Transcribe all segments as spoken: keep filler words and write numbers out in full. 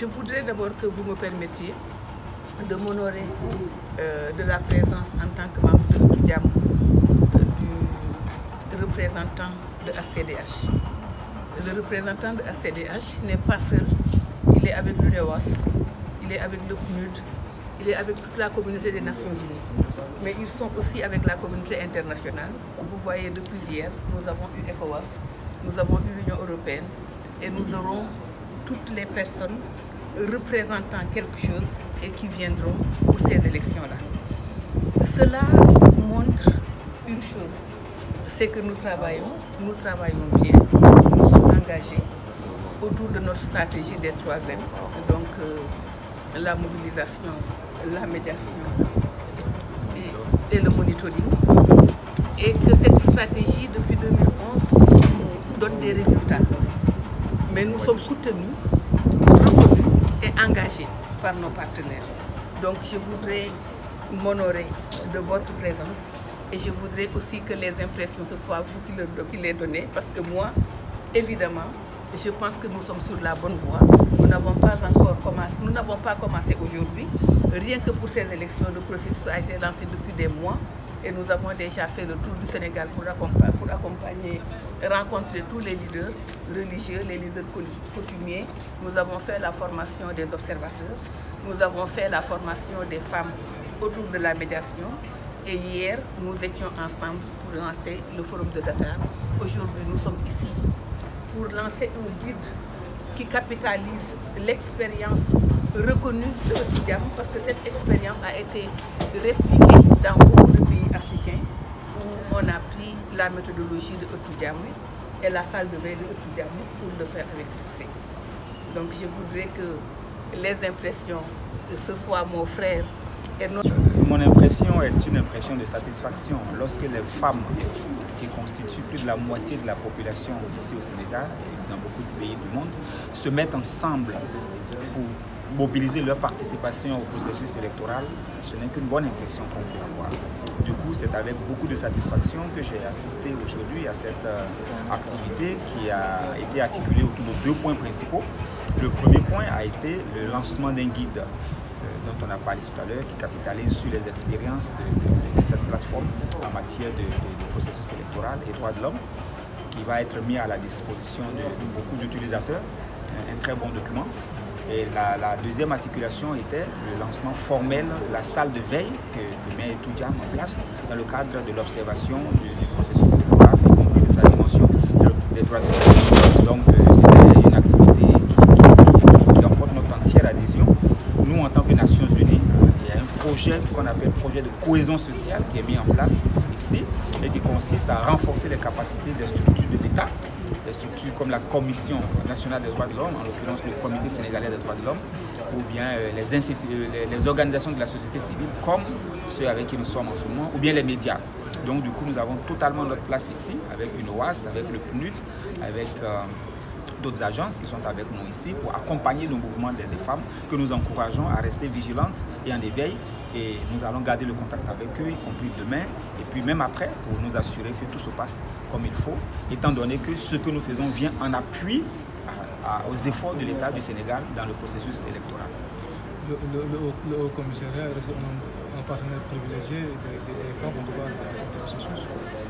Je voudrais d'abord que vous me permettiez de m'honorer euh, de la présence en tant que membre de Otudiam euh, du représentant de A C D H. Le représentant de A C D H n'est pas seul, il est avec l'U N E W A S, il est avec le P N U D, il est avec toute la communauté des Nations Unies, mais ils sont aussi avec la communauté internationale. Vous voyez, depuis hier, nous avons eu ECOWAS, nous avons eu l'Union européenne et nous aurons toutes les personnes représentant quelque chose et qui viendront pour ces élections-là. Cela montre une chose, c'est que nous travaillons, nous travaillons bien, nous sommes engagés autour de notre stratégie des trois M, donc euh, la mobilisation, la médiation et, et le monitoring, et que cette stratégie depuis deux mille onze donne des résultats. Mais nous sommes soutenus, reconnus et engagés par nos partenaires. Donc je voudrais m'honorer de votre présence et je voudrais aussi que les impressions, ce soit vous qui, le, qui les donnez, parce que moi, évidemment, je pense que nous sommes sur la bonne voie. Nous n'avons pas encore commencé, nous n'avons pas commencé aujourd'hui. Rien que pour ces élections, le processus a été lancé depuis des mois et nous avons déjà fait le tour du Sénégal pour accompagner, pour accompagner rencontrer tous les leaders religieux, les leaders coutumiers. Nous avons fait la formation des observateurs, nous avons fait la formation des femmes autour de la médiation et hier, nous étions ensemble pour lancer le forum de Dakar. Aujourd'hui, nous sommes ici pour lancer un guide qui capitalise l'expérience reconnue de Otudiam, parce que cette expérience a été répliquée dans beaucoup de pays africains où on a pris la méthodologie de Otudiam et la salle de veille de Otudiam pour le faire avec succès. Donc je voudrais que les impressions, ce soit mon frère et notre... Mon impression est une impression de satisfaction lorsque les femmes qui constituent plus de la moitié de la population ici au Sénégal et dans beaucoup de pays du monde se mettent ensemble pour mobiliser leur participation au processus électoral. Ce n'est qu'une bonne impression qu'on peut avoir. Du coup, c'est avec beaucoup de satisfaction que j'ai assisté aujourd'hui à cette euh, activité qui a été articulée autour de deux points principaux. Le premier point a été le lancement d'un guide euh, dont on a parlé tout à l'heure, qui capitalise sur les expériences de, de, de cette plateforme en matière de, de, de processus électoral et droits de l'homme, qui va être mis à la disposition de, de beaucoup d'utilisateurs. Un, un très bon document. Et la, la deuxième articulation était le lancement formel de la salle de veille que, que met Otudiam en place dans le cadre de l'observation du, du processus électoral, y compris de sa dimension des droits de l'homme. Donc euh, c'était une activité qui, qui, qui, qui emporte notre entière adhésion. Nous, en tant que Nations Unies, il y a un projet qu'on appelle le projet de cohésion sociale qui est mis en place ici et qui consiste à renforcer les capacités des structures de l'État, des structures comme la Commission nationale des droits de l'homme, en l'occurrence le Comité sénégalais des droits de l'homme, ou bien les, les, les organisations de la société civile, comme ceux avec qui nous sommes en ce moment, ou bien les médias. Donc du coup, nous avons totalement notre place ici, avec une O A S, avec le P N U D, avec euh, d'autres agences qui sont avec nous ici pour accompagner le mouvement des, des femmes, que nous encourageons à rester vigilantes et en éveil. Et nous allons garder le contact avec eux, y compris demain, et puis même après, pour nous assurer que tout se passe comme il faut, étant donné que ce que nous faisons vient en appui à, à, aux efforts de l'État du Sénégal dans le processus électoral. Le, le, le, le Haut Commissariat est un, un partenaire privilégié des, des, des femmes en tout cas dans ce processus.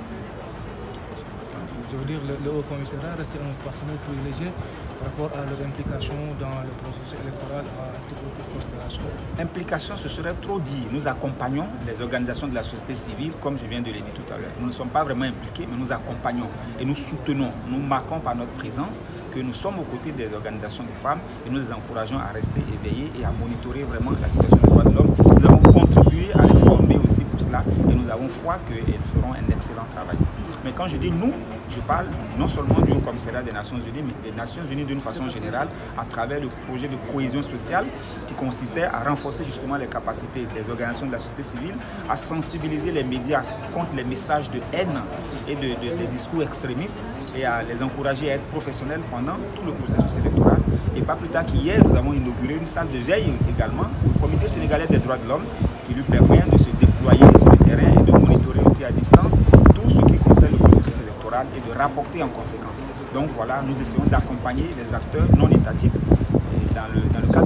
Je veux dire, le, le Haut Commissariat reste un partenaire privilégié par rapport à leur implication dans le processus électoral à toute autre considération. Implication, ce serait trop dit. Nous accompagnons les organisations de la société civile, comme je viens de le dire tout à l'heure. Nous ne sommes pas vraiment impliqués, mais nous accompagnons et nous soutenons. Nous marquons par notre présence que nous sommes aux côtés des organisations de femmes et nous les encourageons à rester éveillés et à monitorer vraiment la situation des droits de l'homme. Nous avons contribué à les former aussi pour cela et nous avons foi qu'elles feront un excellent travail. Mais quand je dis nous, je parle non seulement du Haut Commissariat des Nations Unies, mais des Nations Unies d'une façon générale, à travers le projet de cohésion sociale qui consistait à renforcer justement les capacités des organisations de la société civile, à sensibiliser les médias contre les messages de haine et de, de, des discours extrémistes et à les encourager à être professionnels pendant tout le processus électoral. Et pas plus tard qu'hier, nous avons inauguré une salle de veille également au Comité sénégalais des droits de l'homme qui lui permet de se déployer sur le terrain et de monitorer aussi à distance tout ce qui concerne le processus électoral et de rapporter en conséquence. Donc voilà, nous essayons d'accompagner les acteurs non étatiques dans le, dans le cadre